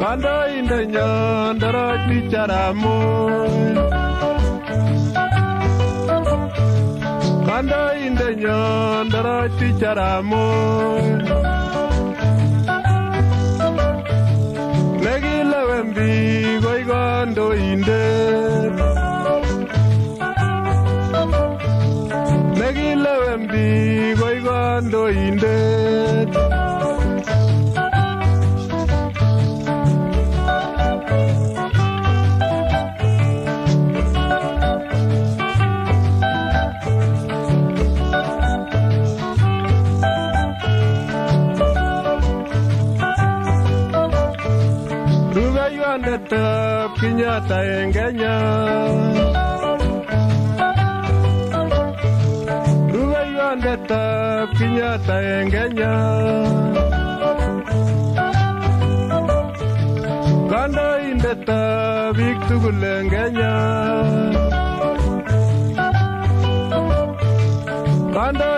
Kandoindenyon Dorothy Charamoy, kandoindenyon Dorothy Charamoy, nekilewen biik koik kandoindet, nekilewen biik koik kandoindet. Rupeiywondetab Kenyatta en Kenya, rupeiywondetab Kenyatta en Kenya, kandoindetab biik tugul en Kenya,